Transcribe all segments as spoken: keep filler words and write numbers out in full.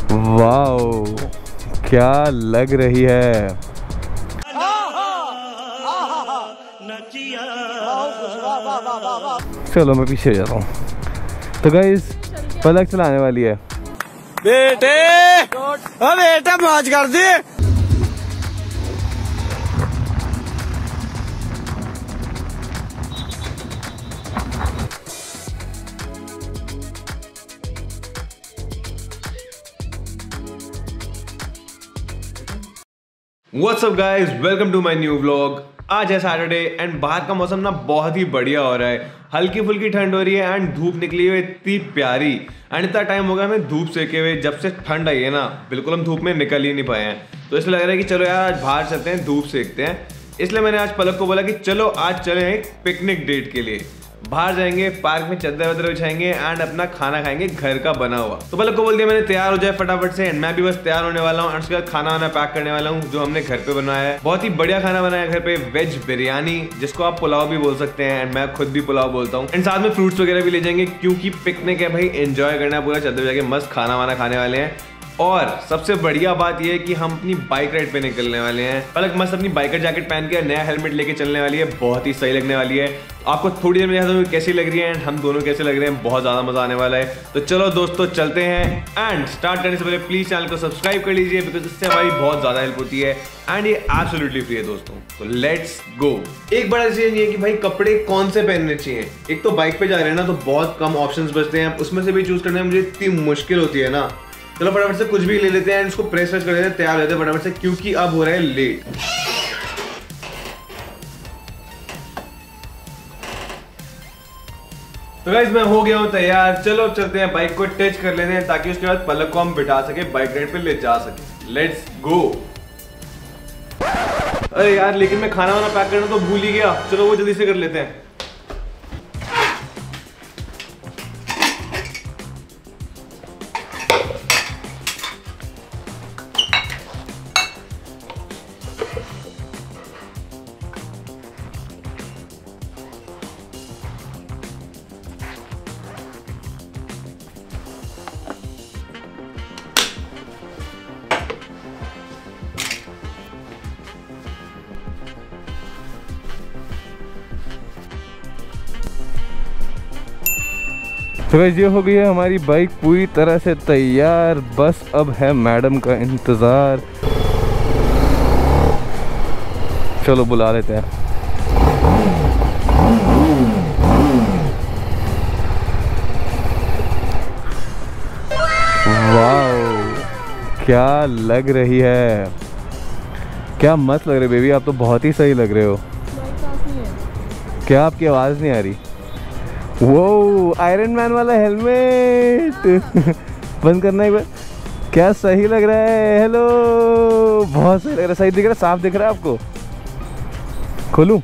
Wow क्या लग रही है। चलो मैं पीछे जाता हूँ। तो गाइस पलक चलाने वाली है। बेटे ओ बेटा मौज कर दी। What's up guys, welcome to my new vlog। आज है सैटरडे एंड बाहर का मौसम ना बहुत ही बढ़िया हो रहा है। हल्की फुल्की ठंड हो रही है एंड धूप निकली हुई इतनी प्यारी। एंड इतना टाइम हो गया हमें धूप सेके हुए, जब से ठंड आई है ना बिल्कुल हम धूप में निकल ही नहीं पाए हैं। तो इसलिए लग रहा है कि चलो यार आज बाहर चलते हैं, धूप सेकते हैं। इसलिए मैंने आज पलक को बोला कि चलो आज चले एक पिकनिक डेट के लिए। बाहर जाएंगे, पार्क में चद्दर वद्दर बिछाएंगे एंड अपना खाना खाएंगे घर का बना हुआ। तो पलक को बोल दिया मैंने तैयार हो जाए फटाफट से। एंड मैं भी बस तैयार होने वाला हूँ। उसके बाद खाना वाना पैक करने वाला हूँ जो हमने घर पे बनाया है। बहुत ही बढ़िया खाना बनाया घर पे, वेज बिरयानी जिसको आप पुलाव भी बोल सकते हैं एंड मैं खुद भी पुलाव बोलता हूँ। एंड साथ में फ्रूट्स वगैरह भी ले जाएंगे क्योंकि पिकनिक है भाई, एंजॉय करना है पूरा। चद्दर बिछा के मस्त खाना वाना खाने वाले हैं। और सबसे बढ़िया बात यह है कि हम अपनी बाइक राइड पे निकलने वाले हैं। पलक मस्त अपनी बाइकर जैकेट पहन के नया हेलमेट लेके चलने वाली है, बहुत ही सही लगने वाली है। आपको थोड़ी देर में दिखाता हूं कैसी लग रही है एंड हम दोनों कैसे लग रहे हैं, बहुत ज्यादा मजा आने वाला है। तो चलो दोस्तों चलते हैं। एंड स्टार्ट करने से पहले प्लीज चैनल को सब्सक्राइब कर लीजिए बिकॉज इससे हमारी बहुत ज्यादा हेल्प होती है एंड ये एब्सोल्युटली फ्री है दोस्तों। तो लेट्स गो। एक बड़ा डिसीजन ये है कि भाई कपड़े कौन से पहनने चाहिए। एक तो बाइक पे जा रहे हैं ना तो बहुत कम ऑप्शंस बचते हैं, उसमें से भी चूज करने में मुझे इतनी मुश्किल होती है ना। चलो फटाफट से कुछ भी ले लेते हैं, इसको प्रेस वेस कर लेते हैं, तैयार हो जाते हैं फटाफट से क्योंकि अब हो रहा है लेट। तो गाइस मैं हो गया हूं तैयार। चलो अब चलते हैं, बाइक को टच कर लेते हैं ताकि उसके बाद पलक को हम बिठा सके, बाइक राइड पे ले जा सके। Let's go. अरे यार लेकिन मैं खाना वाना पैक करना तो भूल ही गया। चलो वो जल्दी से कर लेते हैं। तो गाइस ये हो गई है हमारी बाइक पूरी तरह से तैयार। बस अब है मैडम का इंतज़ार। चलो बुला लेते हैं। वाओ क्या लग रही है, क्या मस्त लग रही है बेबी। आप तो बहुत ही सही लग रहे हो। क्या आपकी आवाज़ नहीं आ रही? वो आयरन मैन वाला हेलमेट बंद करना एक बार। क्या सही लग रहा है। हेलो, बहुत सही लग रहा है। सही दिख रहा है, साफ दिख रहा है आपको। खोलूं?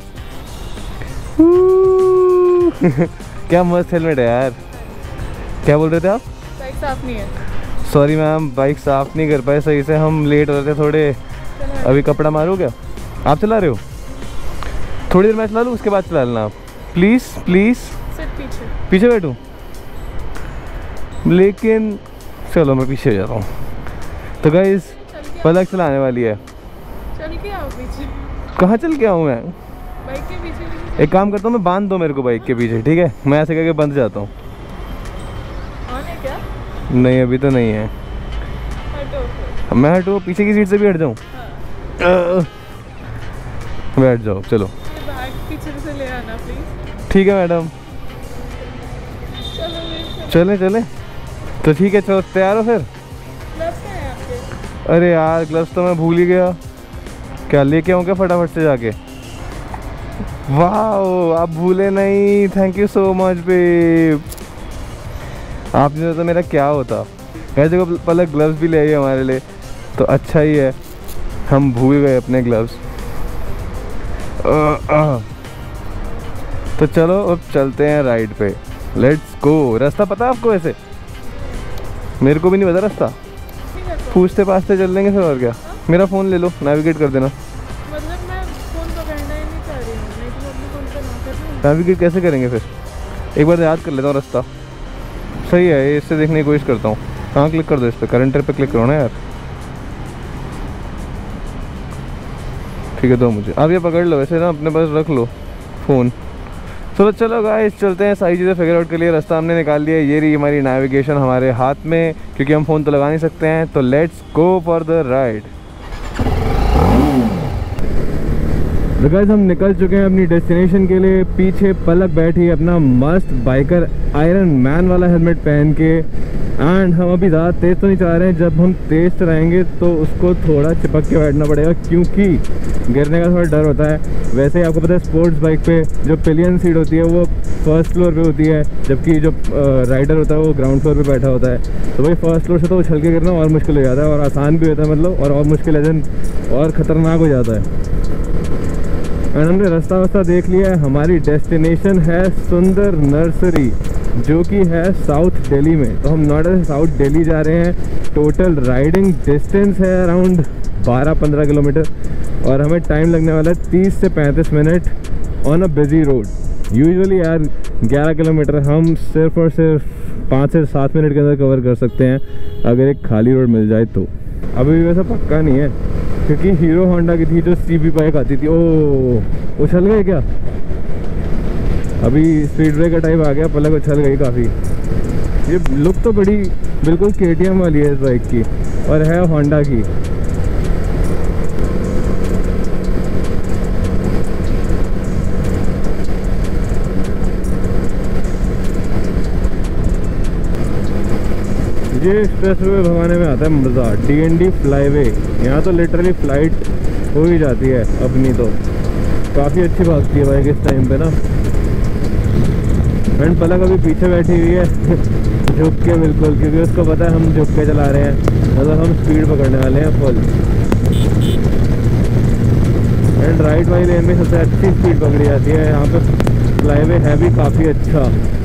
क्या मस्त हेलमेट है यार। क्या बोल रहे थे आप? बाइक साफ नहीं है। सॉरी मैम, बाइक साफ नहीं कर पाए सही से, हम लेट हो रहे थे थोड़े। अभी कपड़ा मारो क्या? आप चला रहे हो? थोड़ी देर मैं चला लूँ उसके बाद चला लेना आप प्लीज़ प्लीज़। पीछे पीछे बैठूं? लेकिन चलो मैं पीछे जाता हूँ। तो गाइस पलक चलाने वाली है। चल के आओ पीछे। कहाँ चल के आऊँ मैं? बाइक के पीछे पीछे। एक काम करता हूँ, मैं बांध दो मेरे को बाइक के पीछे, ठीक है? मैं ऐसे करके बंद जाता हूँ। ऑन है क्या? नहीं अभी तो नहीं है। हटो। मैं हटूँ? पीछे की सीट से भी हट जाऊँ? हाँ। बैठ जाओ। चलो बैग पीछे से ले आना प्लीज। ठीक है मैडम। चले चले तो ठीक है। चलो तैयार हो फिर? ग्लव्स कहाँ हैं आपके? अरे यार ग्लव्स तो मैं भूल ही गया। क्या लेके आऊँ क्या फटाफट से जाके? वाह आप भूले नहीं, thank you so much babe. आपने तो मेरा क्या होता। वैसे को पलक ग्लव्स भी ले आई हमारे लिए तो अच्छा ही है, हम भूल गए अपने ग्लव्स। आ, आ। तो चलो अब चलते हैं राइड पे। Let's go. रास्ता पता है आपको? वैसे मेरे को भी नहीं पता रास्ता, पूछते पाछते चल लेंगे फिर और क्या। मेरा फ़ोन ले लो, नेविगेट कर देना। मतलब मैं फ़ोन पकड़ना ही नहीं चाह रही हूँ, नहीं तो अपने फ़ोन पे ना कर लूँ। नेविगेट कैसे करेंगे फिर? एक बार याद कर लेता हूँ रास्ता। सही है, ये इससे देखने की कोशिश करता हूँ। हाँ क्लिक कर दो इस पर, करंटर पे क्लिक करो ना यार। ठीक है दो मुझे, आप ये पकड़ लो, वैसे ना अपने पास रख लो फ़ोन। तो चलो गाइस चलते हैं, सारी चीज़ें फिगर आउट के लिए रास्ता हमने निकाल लिया। ये रही हमारी नेविगेशन हमारे हाथ में, क्योंकि हम फ़ोन तो लगा नहीं सकते हैं। तो let's go for the ride. तो गाइस हम निकल चुके हैं अपनी डेस्टिनेशन के लिए। पीछे पलक बैठी अपना मस्त बाइकर आयरन मैन वाला हेलमेट पहन के। एंड हम अभी ज़्यादा तेज़ तो नहीं चला रहे हैं, जब हम तेज़ चलाएंगे तो उसको थोड़ा चिपक के बैठना पड़ेगा, क्योंकि गिरने का थोड़ा डर होता है। वैसे ही आपको पता है स्पोर्ट्स बाइक पे जो पिलियन सीट होती है वो फर्स्ट फ्लोर पे होती है, जबकि जो राइडर होता है वो ग्राउंड फ्लोर पे बैठा होता है। तो भाई फर्स्ट फ्लोर से तो उछल के गिरना और मुश्किल हो जाता है, और आसान भी होता है मतलब, और और मुश्किल है और ख़तरनाक हो जाता है। एंड हमने रास्ता वास्ता देख लिया है। हमारी डेस्टिनेशन है सुंदर नर्सरी, जो कि है साउथ दिल्ली में। तो हम नोएडा से साउथ दिल्ली जा रहे हैं। टोटल राइडिंग डिस्टेंस है अराउंड बारह पंद्रह किलोमीटर, और हमें टाइम लगने वाला है तीस से पैंतीस minute on a busy road. Usually यार ग्यारह किलोमीटर हम सिर्फ और सिर्फ पाँच से सात मिनट के अंदर कवर कर सकते हैं, अगर एक खाली रोड मिल जाए तो। अभी वैसा पक्का नहीं है, क्योंकि हीरो होंडा की थी जो सी बी बाइक आती थी। ओ उछल गए क्या? अभी स्पीड ब्रेकर टाइप आ गया, पलक उछल गई काफ़ी। ये लुक तो बड़ी बिल्कुल के टी एम वाली है इस बाइक की, और है होंडा की। ये एक्सप्रेस वे भगाने में आता है मज़ा। D N D flyway, यहाँ तो लिटरली फ्लाइट हो ही जाती है अपनी, तो काफ़ी अच्छी भागती है बाइक इस टाइम पे ना। एंड पलक अभी पीछे बैठी हुई है झुक के बिल्कुल, क्योंकि उसको पता है हम झुक के चला रहे हैं, मतलब हम स्पीड पकड़ने वाले हैं फुल। एंड राइट वाली लेन में सबसे अच्छी स्पीड पकड़ी जाती है। यहाँ पे फ्लाई वे है भी काफ़ी अच्छा।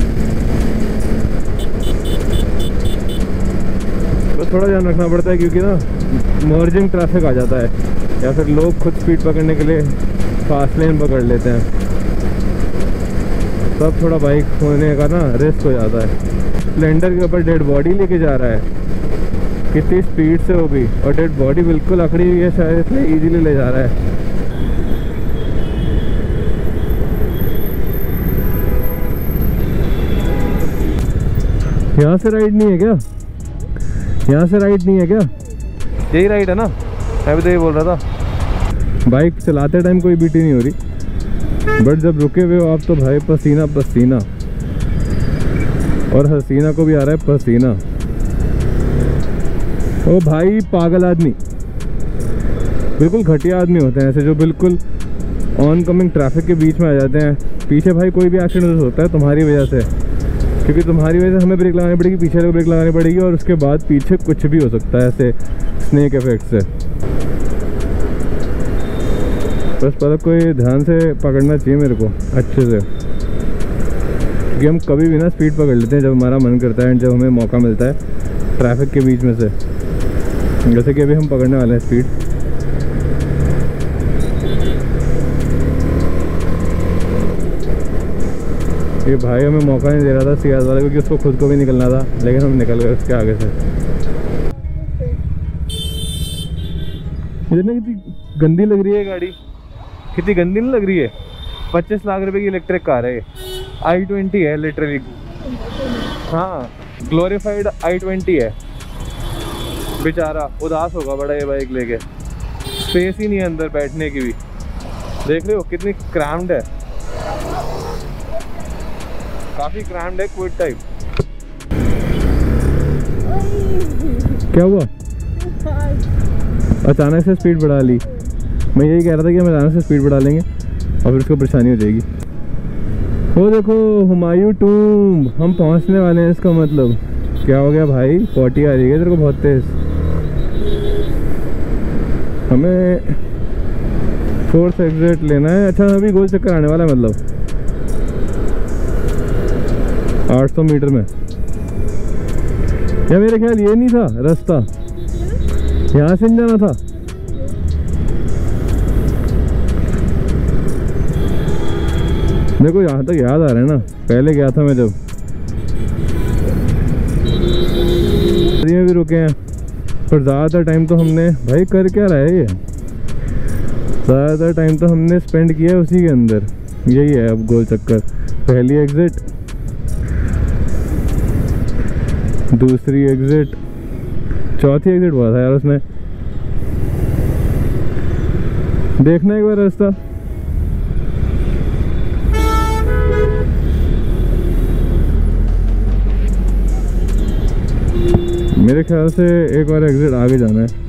तो थोड़ा ध्यान रखना पड़ता है, क्योंकि ना मर्जिंग ट्रैफिक आ जाता है, या फिर लोग खुद स्पीड पकड़ने के लिए फास्ट लेन पकड़ लेते हैं, तब थोड़ा बाइक होने का ना रिस्क हो जाता है। स्प्लेंडर के ऊपर डेड बॉडी लेके जा रहा है, कितनी स्पीड से वो भी, और डेड बॉडी बिल्कुल अकड़ी हुई है शायद, इसलिए इजीली ले जा रहा है। यहाँ से राइड नहीं है क्या? यहाँ से राइड नहीं है क्या? यही राइड है ना? मैं भी तो ये बोल रहा था। बाइक चलाते टाइम कोई बीटी नहीं हो रही, बट जब रुके हुए हो आप तो भाई पसीना पसीना, और हसीना को भी आ रहा है पसीना। ओ भाई पागल आदमी, बिल्कुल घटिया आदमी होते हैं ऐसे, जो बिल्कुल ऑन कमिंग ट्रैफिक के बीच में आ जाते हैं। पीछे भाई कोई भी एक्सीडेंट होता है तुम्हारी वजह से, क्योंकि तुम्हारी वजह से हमें ब्रेक लगानी पड़ेगी, पीछे को ब्रेक लगानी पड़ेगी, और उसके बाद पीछे कुछ भी हो सकता है ऐसे स्नेक इफेक्ट से। बस पलक को ये ध्यान से पकड़ना चाहिए मेरे को अच्छे से, क्योंकि हम कभी भी ना स्पीड पकड़ लेते हैं जब हमारा मन करता है, एंड जब हमें मौका मिलता है ट्रैफिक के बीच में से, जैसे कि अभी हम पकड़ने वाले हैं स्पीड। ये भाई हमें मौका नहीं दे रहा था सियाज वाला, क्योंकि उसको खुद को भी निकलना था, लेकिन हम निकल गए उसके आगे से। कितनी कितनी गंदी लग रही है गाड़ी, कितनी गंदी नहीं लग रही है। पच्चीस लाख रुपए की इलेक्ट्रिक कार है, आई ट्वेंटी है लिटरली। हाँ ग्लोरीफाइड आई ट्वेंटी है। बेचारा उदास होगा बड़ा ये बाइक लेके, स्पेस ही नहीं है अंदर बैठने की भी। देख रहे हो कितनी क्रैम्ड है, काफी क्रैम्ड है, क्विड टाइप। क्या हुआ? अचानक से स्पीड बढ़ा ली। मैं यही कह रहा था कि हम अचानक से स्पीड बढ़ा लेंगे और फिर उसको परेशानी हो जाएगी। वो देखो हुमायूं टूम, हम पहुंचने वाले हैं। इसका मतलब क्या हो गया भाई? फोर्टी आ रही है तेरे को बहुत तेज। हमें फोर्थ एग्जिट लेना है। अच्छा अभी गोल चक्कर आने वाला है, मतलब आठ सौ मीटर में। या मेरे ख्याल ये नहीं था रास्ता, यहाँ से नहीं जाना था। मेरे को यहाँ तक याद आ रहा है ना, पहले गया था मैं जब। शादी में भी रुके हैं, पर ज़्यादातर टाइम तो हमने, भाई कर क्या रहा है ये, ज़्यादातर टाइम तो हमने स्पेंड किया है उसी के अंदर। यही है अब गोल चक्कर। पहली एग्जिट, दूसरी एग्जिट, चौथी एग्जिट हुआ था यार उसने। देखना एक बार रास्ता। मेरे ख्याल से एक बार एग्जिट आगे जाना है।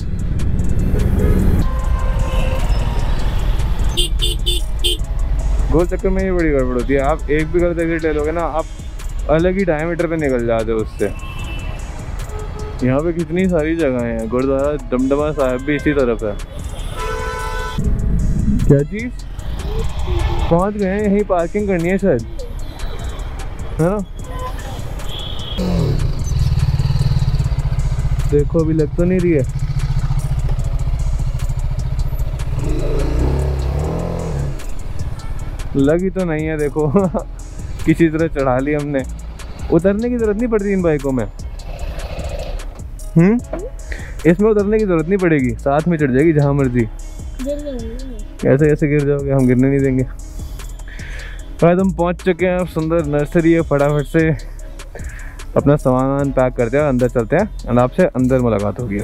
गोल चक्कर में ये बड़ी गड़बड़ होती है, आप एक भी गलत एग्जिट ले लोगे ना, आप अलग ही डायमीटर पे निकल जाते हो उससे। यहाँ पे कितनी सारी जगह हैं, गुरुद्वारा दमदमा साहिब भी इसी तरफ है। क्या चीज़, पहुँच गए हैं, यहीं पार्किंग करनी है शायद, है ना। देखो अभी लग तो नहीं रही है। लगी तो नहीं है, देखो किसी तरह चढ़ा ली हमने। उतरने की जरूरत नहीं पड़ती इन बाइकों में, हम्म इसमें उतरने की जरूरत नहीं पड़ेगी, साथ में चढ़ जाएगी जहाँ मर्जी। ऐसे कैसे गिर जाओगे, हम गिरने नहीं देंगे। शायद हम पहुँच चुके हैं, सुंदर नर्सरी है। फटाफट से अपना सामान पैक करते हैं, अंदर चलते हैं और आपसे अंदर मुलाकात होगी।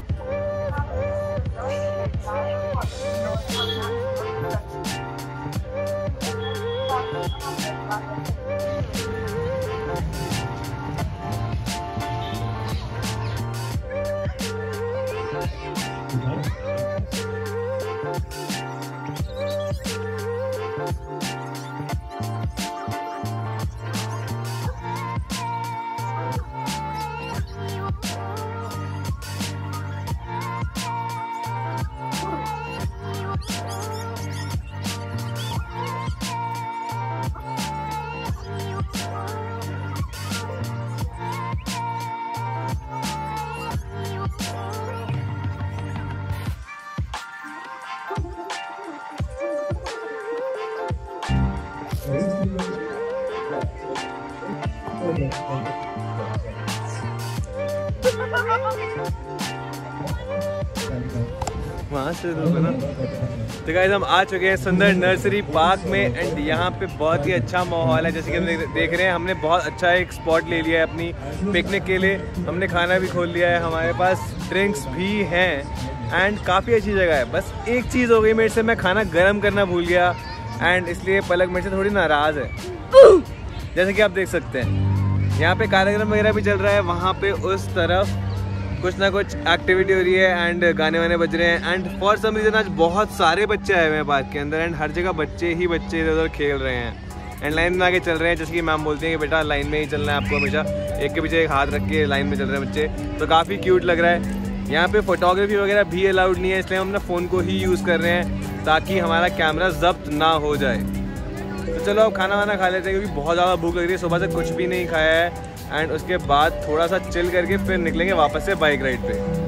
वहाँ से ना। तो गाइस हम आ चुके हैं सुंदर नर्सरी पार्क में एंड यहाँ पे बहुत ही अच्छा माहौल है। जैसे कि हम देख रहे हैं, हमने बहुत अच्छा एक स्पॉट ले लिया है अपनी पिकनिक के लिए। हमने खाना भी खोल लिया है, हमारे पास ड्रिंक्स भी हैं एंड काफ़ी अच्छी जगह है। बस एक चीज़ हो गई मेरे से, मैं खाना गर्म करना भूल गया एंड इसलिए पलक मेरे से थोड़ी नाराज़ है। जैसे कि आप देख सकते हैं यहाँ पे कार्यक्रम वगैरह भी चल रहा है, वहाँ पे उस तरफ कुछ ना कुछ एक्टिविटी हो रही है एंड गाने वाने बज रहे हैं एंड फॉर सम रीज़न आज बहुत सारे बच्चे आए हुए हैं पार्क के अंदर एंड हर जगह बच्चे ही बच्चे इधर उधर खेल रहे हैं एंड लाइन में आगे चल रहे हैं। जैसे कि मैम बोलती हैं कि बेटा लाइन में ही चलना है आपको, हमेशा एक के पीछे एक हाथ रख के लाइन में चल रहे हैं बच्चे, तो काफ़ी क्यूट लग रहा है। यहाँ पे फोटोग्राफी वगैरह भी अलाउड नहीं है, इसलिए हम अपना फ़ोन को ही यूज़ कर रहे हैं ताकि हमारा कैमरा जब्त ना हो जाए। तो चलो अब खाना वाना खा लेते हैं क्योंकि बहुत ज़्यादा भूख लग रही है, सुबह से कुछ भी नहीं खाया है एंड उसके बाद थोड़ा सा चिल करके फिर निकलेंगे वापस से बाइक राइड पे।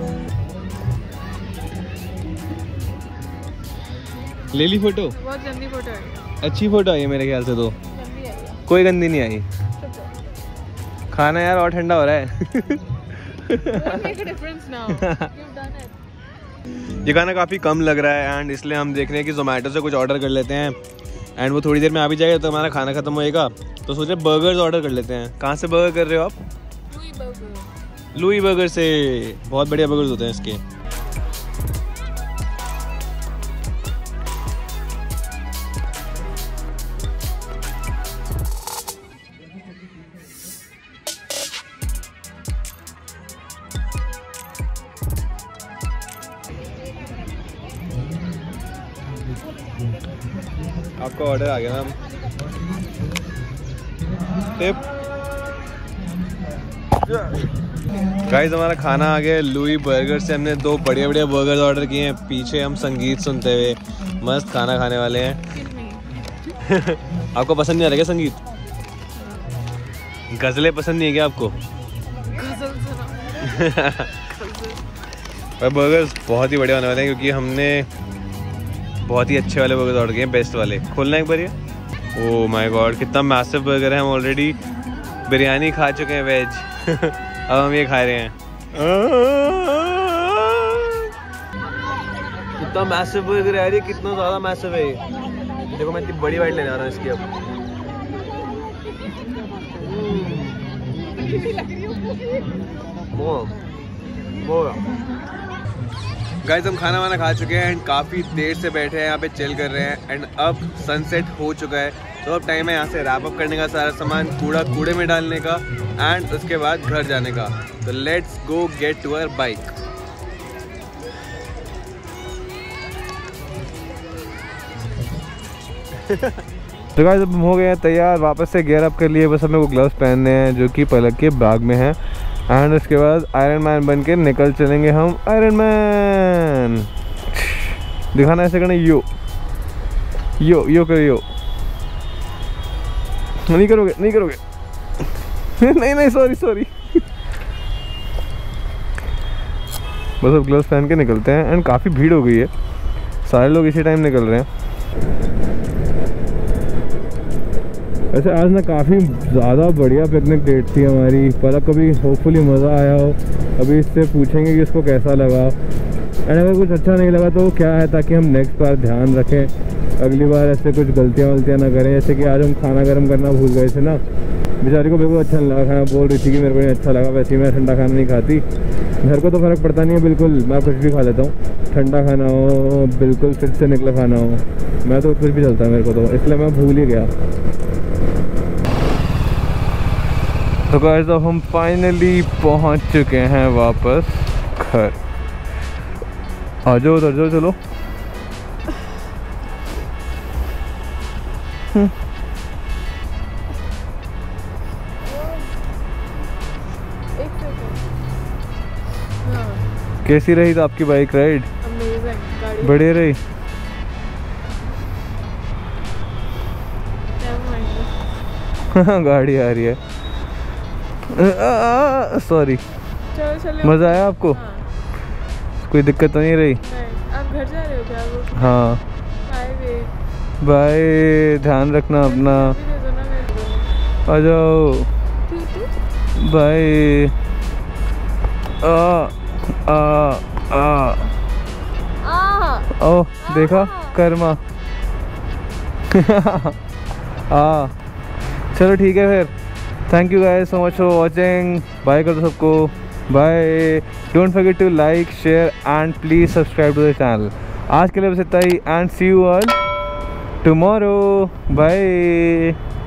ले ली फोटो? बहुत गंदी फोटो है। अच्छी फोटो आई है मेरे ख्याल से तो। गंदी है। कोई गंदी नहीं आई। खाना यार और ठंडा हो रहा है। make a difference now. You've done it. ये खाना काफ़ी कम लग रहा है एंड इसलिए हम देख रहे हैं कि जोमेटो से कुछ ऑर्डर कर लेते हैं एंड वो थोड़ी देर में आ भी जाएगा तो हमारा खाना खत्म होएगा, तो सोचे बर्गर्स ऑर्डर कर लेते हैं। कहाँ से बर्गर कर रहे हो आप? Louis burger. लुई बर्गर से। बहुत बढ़िया बर्गर्स होते हैं इसके। आपका ऑर्डर आ गया मैम। टिप। गाइस हमारा खाना आ गया लुई बर्गर से। हमने दो बढ़िया बढ़िया बर्गर्स ऑर्डर किए हैं। पीछे हम संगीत सुनते हुए मस्त खाना खाने वाले हैं। आपको पसंद नहीं आ रहा क्या संगीत? गजलें पसंद नहीं है क्या आपको? पर बर्गर्स बहुत ही बढ़िया होने वाले हैं क्योंकि हमने बहुत ही अच्छे वाले बर्गर्स ऑर्डर किए हैं, बेस्ट वाले। खोलना एक बार ये। ओह माय गॉड कितना मैसिव बर्गर है। हम ऑलरेडी बिरयानी खा चुके हैं वेज। अब हम ये खा रहे हैं। कितना मैसिव बर्गर है यार ये, कितना ज़्यादा मैसिव है ये। देखो मैं इतनी बड़ी बाइट लेने आ रहा हूँ इसकी अब। गाइस हम खाना वाना खा चुके हैं एंड काफ़ी देर से बैठे हैं यहाँ पे चिल कर रहे हैं एंड अब सनसेट हो चुका है। तो अब टाइम है यहाँ से रैप अप करने का, सारा सामान कूड़ा कूड़े में डालने का एंड उसके बाद घर जाने का। तो let's go get to our bike. तो गाइस अब हम हो गए हैं तैयार, वापस से गियर अप कर लिए। बस हमें वो ग्लव्स पहनने हैं जो कि पलक के बैग में हैं एंड उसके बाद आयरन मैन बन के निकल चलेंगे हम। आयरन मैन दिखाना ऐसे करना, यो यो यो करो, यो नहीं करोगे नहीं करोगे नहीं नहीं सॉरी सॉरी बस अब ग्लव्स पहन के निकलते हैं एंड काफ़ी भीड़ हो गई है, सारे लोग इसी टाइम निकल रहे हैं। वैसे आज ना काफ़ी ज़्यादा बढ़िया पिकनिक डेट थी हमारी, पर कभी होपफुली मज़ा आया हो। अभी इससे पूछेंगे कि इसको कैसा लगा एंड अगर कुछ अच्छा नहीं लगा तो क्या है, ताकि हम नेक्स्ट बार ध्यान रखें, अगली बार ऐसे कुछ गलतियाँ वलतियाँ ना करें। जैसे कि आज हम खाना गर्म करना भूल गए थे ना, बेचारी को बिल्कुल अच्छा नहीं लगा खाना, बोल रही थी कि मेरे को नहीं अच्छा लगा। वैसे ही मैं ठंडा खाना नहीं खाती, घर को तो फ़र्क पड़ता नहीं है बिल्कुल, मैं कुछ भी खा लेता हूँ, ठंडा खाना हो बिल्कुल फिर से निकला खाना हो, मैं तो कुछ भी चलता है मेरे को, तो इसलिए मैं भूल ही गया। तो गाइस अब हम फाइनली पहुंच चुके हैं वापस घर। आ जाओ उधर जाओ, चलो। एक सेकंड। हाँ कैसी रही तो आपकी बाइक राइड? अमेजिंग, गाड़ी बढ़िया रही। गाड़ी आ रही है, सॉरी। चलो चलो, मज़ा आया आपको? हाँ। कोई दिक्कत तो नहीं रही? नहीं। आप घर जा रहे हो क्या? वो हाँ बाय वे। बाय, ध्यान रखना अपना। भी दे दो ना मेरे को। आ जाओ, तू तू बाय। आ आ आ आ ओ देखा कर्मा आ चलो ठीक है फिर, thank you guys so much for watching. Bye कर दो सबको, bye. Don't forget to like share and please subscribe to the channel. आज के लिए बस इतना ही and see you all tomorrow, bye.